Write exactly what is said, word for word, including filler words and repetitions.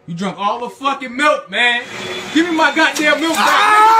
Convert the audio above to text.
You drunk all the fucking milk, man. Give me my goddamn milk back. Ah!